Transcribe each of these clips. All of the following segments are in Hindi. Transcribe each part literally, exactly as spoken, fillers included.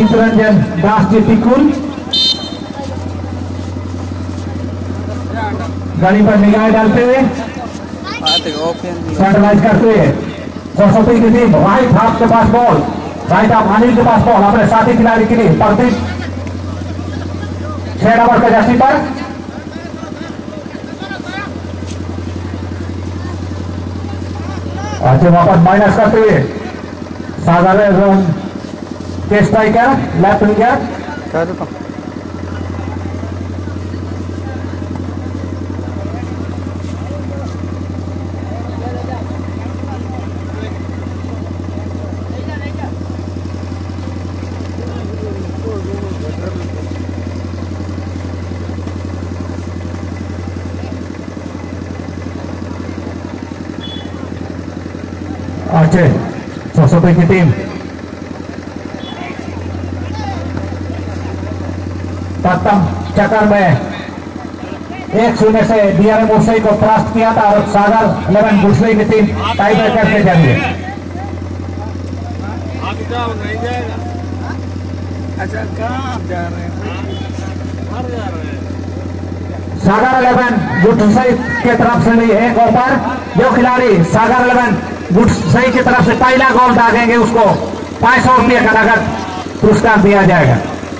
चित्ररंजन दास जी टिकुल गाड़ी पर निगाह डालते हुए सेंट्रलाइज करते हुए सरस्वती की टीम राइट हाफ के पास बॉल, राइट हाफ अनिल के पास बॉल अपने साथी खिलाड़ी के लिए प्रदीप छह नंबर के जर्सी पर अच्छे वापस माइनस करते हुए सागर के स्ट्राइकर लेफ्ट विंगर अच्छे सरस्वती की टीम प्रथम चक्कर में एक शून्य से डीआरएम मुर्सई को परास्त किया था और सागर इलेवन गुस्सई की टीम टाई ब्रेकर से जाएंगे। अच्छा कहाँ जा रहे हैं? सागर इलेवन गुस्सई की तरफ से लिए एक ओवर जो खिलाड़ी सागर इलेवन गुस्सई की तरफ से पहला गोल दागेंगे उसको पांच सौ रुपये का नगद पुरस्कार दिया जाएगा।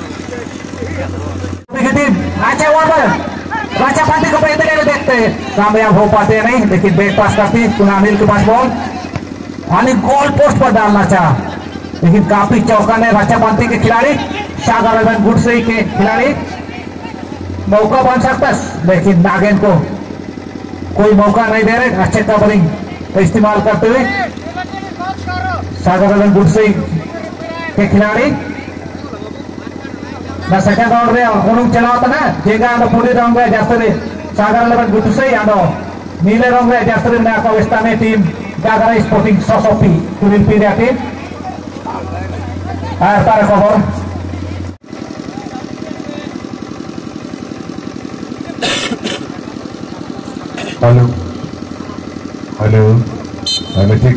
अच्छा ओवर राजा पार्टी को बेहतर देखते हैं, कामयाब हो पाते हैं नहीं, लेकिन बैक पास करती अनिल के पास बॉल, अनिल गोल पोस्ट पर डालना चाहा लेकिन काफी चौका ने राजा पार्टी के खिलाड़ी सागर इलेवन गुस्सई के खिलाड़ी मौका बन सकता है लेकिन नागेन को कोई मौका नहीं दे रहे। अच्छे कवरिंग का इस्तेमाल करते हुए सागर इलेवन गुस्सई के खिलाड़ी ना सेकंड राउंड में उन्होंने चला होता ना जेगा आंदो पूरे राउंड में जास्तरे सागर इलेवन गुस्सई आंदो नीले राउंड में जास्तरे ने आपका विस्तार टीम जागरा स्पोर्टिंग सोसोपी तुरिल पीरिया टीम आया तारे खबर हेलो हेलो हेलो ठीक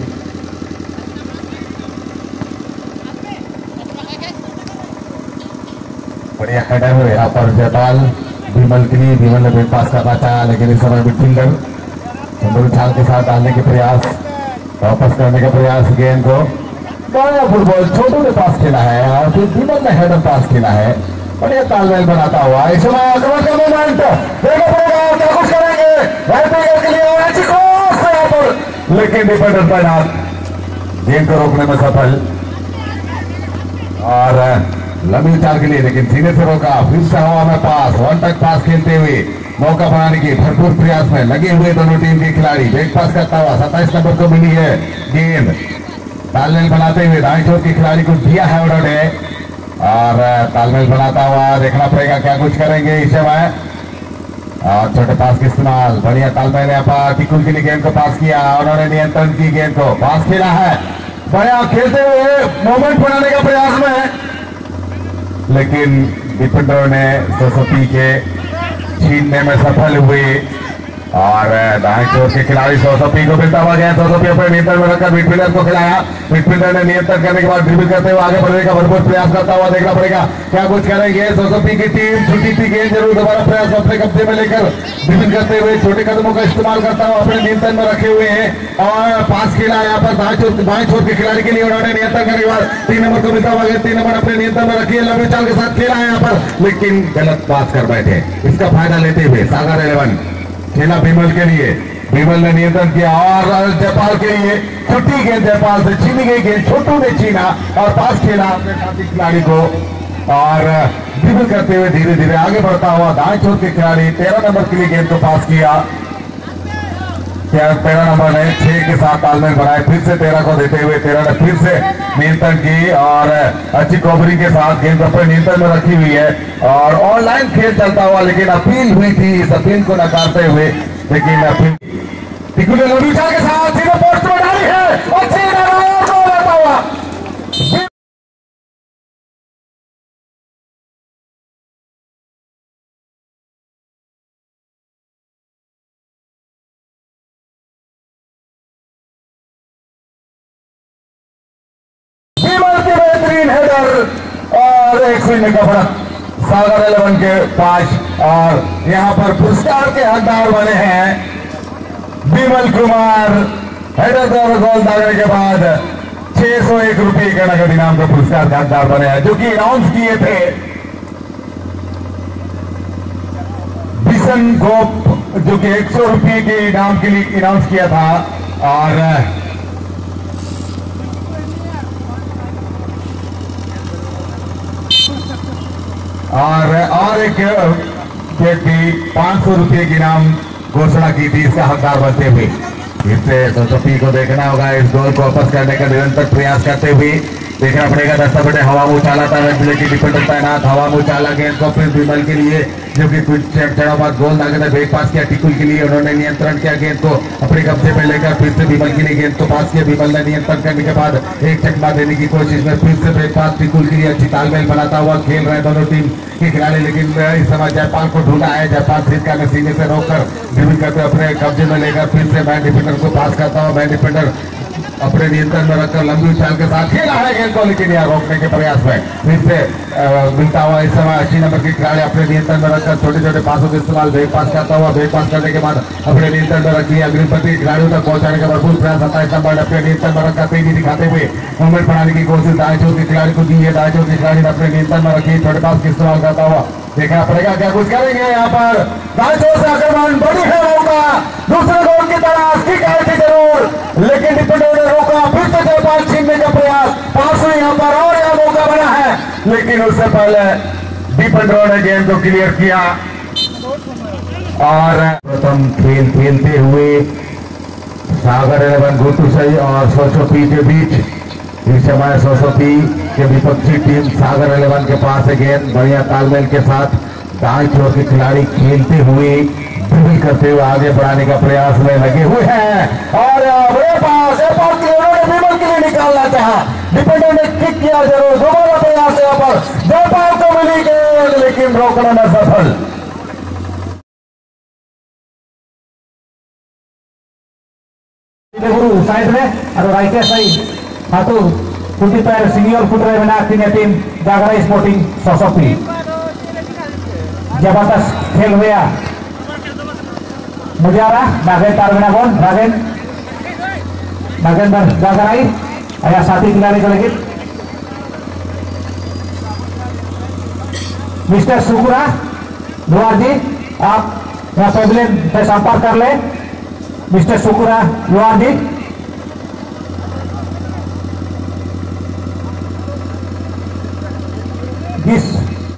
बढ़िया हेडर हुए यहाँ पर जयपाल विमल के लिए विमल ने बैक पास करना चाहा लेकिन इस समय मिडफील्डर चंदू छाल के साथ डालने के प्रयास वापस करने का प्रयास गेंद को बड़ा फुटबॉल छोटू ने पास खेला है और फिर विमल ने हेडर पास खेला है। बढ़िया तालमेल बनाता हुआ इस समय आक्रमण का मोमेंट देखना पड़ेगा क्या कुछ करेंगे के लिए यहाँ पर लेकिन डिफेंडर तैनात गेंद को रोकने में सफल और लंबी चाल के लिए लेकिन सीधे से रोका फिर से हवा में पास वन टच पास खेलते हुए मौका बनाने की भरपूर प्रयास में लगे हुए दोनों टीम के खिलाड़ी बैक पास करता हुआ सत्ताईस नंबर को मिली है गेंद तालमेल बनाते हुए दाएं छोर के खिलाड़ी को दिया है उन्होंने और तालमेल बनाता हुआ देखना पड़ेगा क्या कुछ करेंगे इस समय और छोटे पास का इस्तेमाल बढ़िया तालमेल यहाँ पर टिकुल के लिए गेंद को पास किया उन्होंने नियंत्रण की गेंद को पास खेला है बढ़िया खेलते हुए मोमेंट बनाने का प्रयास में लेकिन डिफेंडर ने सरस्वती के छीनने में सफल हुए और दाएं छोर के खिलाड़ी सरस्वती को मिलता हुआ गया सरस्वती अपने नियंत्रण में रखकर मिडफील्डर को खिलाया मिडफील्डर ने नियंत्रण करने के बाद ड्रिबल करते हुए आगे बढ़ने का भरपूर प्रयास करता हुआ देखना पड़ेगा क्या कुछ करेंगे सरस्वती की टीम छुट्टी थी गेंद जरूर दोबारा प्रयास अपने कब्जे में लेकर ड्रिबल करते हुए छोटे कदमों का इस्तेमाल करता हुआ अपने नियंत्रण में रखे हुए हैं और पास खेला यहाँ पर दाएं छोर बाएं छोर के खिलाड़ी के लिए उन्होंने नियंत्रण करने के बाद तीन नंबर को मिलता हुआ गया तीन नंबर अपने नियंत्रण में रखिए लंबी चाल के साथ खेला है यहाँ पर लेकिन गलत पास कर बैठे इसका फायदा लेते हुए सागर इलेवन खेला विमल के लिए विमल ने नियंत्रण किया और जयपाल के लिए छुट्टी गेंद जयपाल से छीनी गई गेंद छोटू ने छीना और पास खेला अपने साथी खिलाड़ी को और ड्रिबल करते हुए धीरे धीरे आगे बढ़ता हुआ दाएं छोर के खिलाड़ी तेरह नंबर के लिए गेंद को पास किया तेरह नंबर ने छह के साथ तालमेल बनाए फिर से तेरह को देते हुए तेरह ने फिर से नियंत्रण की और अच्छी कवरिंग के साथ गेंद अपने नियंत्रण में रखी हुई है और ऑनलाइन खेल चलता हुआ लेकिन अपील हुई थी इस अपील को नकारते हुए लेकिन अपील टिकुल ने लंबी चाल के साथ सीधे पोस्ट में डाली है और सीधा गोल आता हुआ बेहतरीन हेडर और एक शून्य का फर्क सागर इलेवन के पास। और यहाँ पर पुरस्कार के हकदार बने हैं विमल कुमार। हेडर द्वारा गोल दागने के बाद छह सौ एक रुपये के नगद इनाम का पुरस्कार के हकदार बने हैं, जो कि अनाउंस किए थे बिशन गोप, जो कि एक सौ रुपये के इनाम के लिए अनाउंस किया था। और और और एक व्यक्ति पांच सौ रुपये की इनाम घोषणा की थी, इसका हकदार बनते हुए। इससे सोचोपी को देखना होगा, इस गोल को वापस करने का निरंतर प्रयास करते हुए देखना पड़ेगा। दस्ता बेटे हवा में उछाला था, की डिफेंडर तैनात, हवा में उछाला गेंद को फिर विमल के लिए, जो कि कुछ क्षणों बाद गोल दागे थे, ब्रेक पास किया टिकुल के लिए, उन्होंने नियंत्रण किया गेंद को अपने कब्जे में लेकर फिर से विमल के लिए गेंद को पास किया। विमल ने नियंत्रण करने के बाद एक चकमा देने की कोशिश में फिर से ब्रेक पास टिकुल के लिए, अच्छी तालमेल बनाता हुआ खेल रहे दोनों टीम के खिलाड़ी। लेकिन इस समय जयपाल को ढूंढा है, जयपाल सिद्का ने सीने से रोककर ड्रिबल करते अपने कब्जे में लेकर फिर से मैन डिफेंडर को पास करता हुआ, मैन डिफेंडर अपने नियंत्रण में रखकर लंबी उछाल के साथ खेला है गेंद को, लेकिन यहाँ रोकने के प्रयास में फिर से मिलता हुआ इस समय अस्सी नंबर के खिलाड़ी अपने नियंत्रण में रखकर छोटे छोटे पासों का इस्तेमाल ब्रेक पास करता हुआ, ब्रेक पास करने के बाद अपने नियंत्रण में रखी अग्रिमपति खिलाड़ियों तक पहुंचाने का भरपूर प्रयास सत्ताईस नंबर अपने नियंत्रण में रखकर तेजी दिखाते हुए मूवमेंट बनाने की कोशिश दाएं चोर के खिलाड़ी को दी है। दाएं चोर के खिलाड़ी ने अपने नियंत्रण में रखी छोटे पास का इस्तेमाल करता हुआ, देखना पड़ेगा क्या कुछ करेंगे यहाँ पर। दाएं चोर से आक्रमण बड़ी है मौका, दूसरे गोल की तलाश की गई थी जरूर, लेकिन डिफेंडर ने रोका, फिर से जयपाल छीनने का प्रयास, पास में यहाँ पर और यहाँ मौका बना है, लेकिन उससे पहले डिफेंडर ने गेंद को क्लियर किया। और प्रथम खेल खेलते हुए सागर इलेवन गोटूसई और सोचोपी के बीच इस समय सोचोपी के विपक्षी टीम सागर इलेवन के पास है गेंद, बढ़िया तालमेल के साथ दाएं छोर के खिलाड़ी खेलते हुए ड्रिबल करते हुए आगे बढ़ाने का प्रयास में लगे हुए हैं। और पास विमल के लिए निकालना चाहा, डिफेंडर ने किक किया जरूर, दोबारा प्रयास यहाँ पर जयपाल को मिली गेंद, लेकिन रोकना न सफल। साइड में और राइट साइड हाथों फुटी पैर सीनियर फुटबॉल बना टीम जागरा स्पोर्टिंग सोसोपी। जबरदस्त खेल हुआ मुजारा नागेन तारविना बोल नागेन नागेंद्र जागराई आया साथी खिलाड़ी को लेकर मिस्टर सुकुरा दुआर जी, आप यहाँ पेविलियन से संपर्क कर ले। मिस्टर सुकुरा दुआर जी, जिस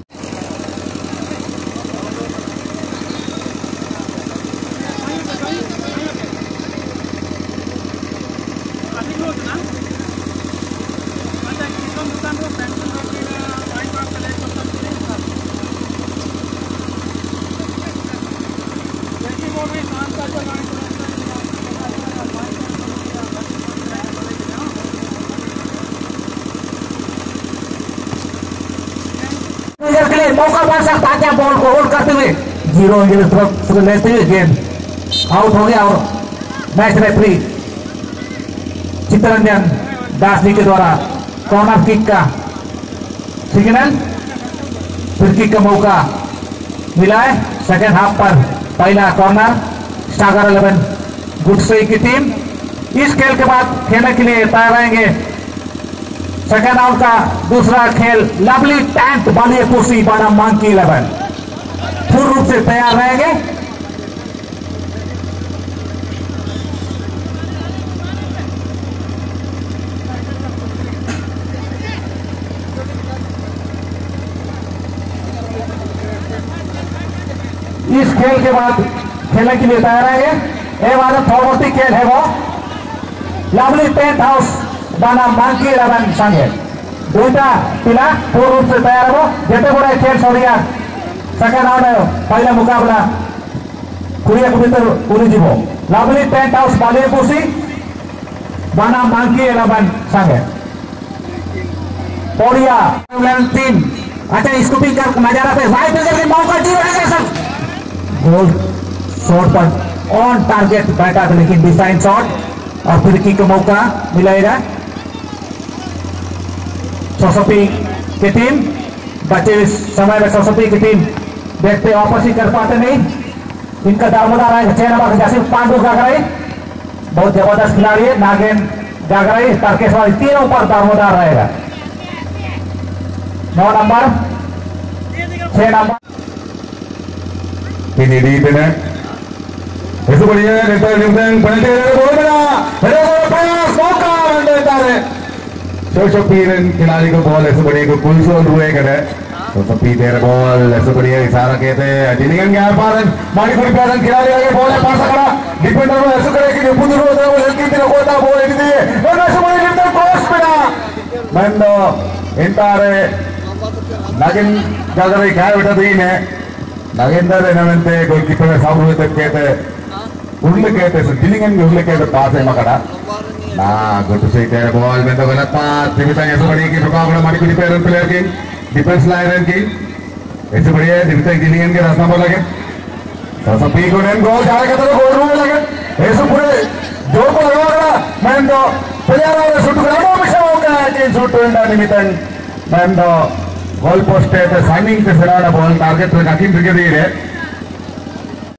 मौका बन सकता है बॉल को होल्ड करते हुए जीरो जीरो लेते हुए गेंद आउट हो गया। और मैच रेफरी चित्तरंजन दास जी के द्वारा कॉर्नर किक का सिग्नल, फिर किक का मौका मिला है सेकेंड हाफ पर। पहला कॉर्नर सागर इलेवन गुटसई की टीम इस खेल के बाद खेलने के लिए तैयार रहेंगे। सेकेंड राउंड का दूसरा खेल लवली टेंथ बालिया कुर्सी बारा मांकी इलेवन पूर्ण रूप से तैयार रहेंगे। इस खेल के बाद खेलने के लिए तैयार रहेंगे। एक बार फॉरवर्ती खेल है वो लवली टेंथ हाउस बाना मांकी इलेवन संगे दुईटा पिला पूर्ण रूप से तैयार हो जेते बड़े खेल सरिया सेकेंड राउंड है पहला मुकाबला कुरिया को भीतर पूरी जीवो लवली टेंट हाउस बालिया कुर्सी बाना मांकी इलेवन संगे पोड़िया टीम। अच्छा स्कूपिंग का नजारा पे राइट नजर की मौका दी गोल शॉट पर ऑन टारगेट बैठा था, लेकिन डिफाइन शॉट और फिर किक का मौका मिलेगा सोसोपी की टीम। बचे इस समय में सरस्वती की टीम देखते वापस ही कर पाते नहीं। इनका दारोमदार है छह नंबर जैसे पांडु गागराई, बहुत जबरदस्त खिलाड़ी है। नागेन गागराई, तारकेश्वर, तीनों पर दारोमदार रहेगा। नौ नंबर, छह number ini di sana. Itu बढ़िया नेता निम्न penalti dari bola bina. Dari bola panas, mauka mandai tare. So pilihan खिलाड़ी को बॉल ऐसे बढ़िया को कुल सोल हुए करे। तो सभी तेरे बॉल ऐसे बढ़िया इशारा कहते हैं। जिन्हें क्या पारन मारी कोई पारन खिलाड़ी आगे बॉल है पास करा। डिफेंडर को ऐसे करे कि निपुण होता है वो लड़की तेरे को था बॉल इतनी है। और ऐसे बढ़िया निम्न क्रॉस बिना। मंदो इंतारे नागिन जागरे क्या बेटा दीन है। नागेंद्र ಏನಂತೆ ಗೋಲ್ಕೀಪರ್ ಸಾವು ತಕ್ಕೇತೆ उड़ले कहते हैं दिलिंगन भी उड़ले कहते पास है मकड़ा ना गुड से तेरे बॉल में तो गलत पास दिविता ऐसे बड़ी की रुकावट हमारी कुछ प्लेयर प्लेयर की डिफेंस लाइन की ऐसे बढ़िया दिविता दिलिंगन के रास्ता पर लगे तो सब पी को नेम गोल जा रहा है तो गोल रूल लगे ऐसे पूरे जोर को लगा रहा मैं तो प्लेयर वाले शूट करा वो मिशन हो गया कि शूट होना निमित्तन मैं तो गोल पोस्ट है तो साइनिंग के सिराना बॉल टारगेट पे काकिन दिखे दे रहे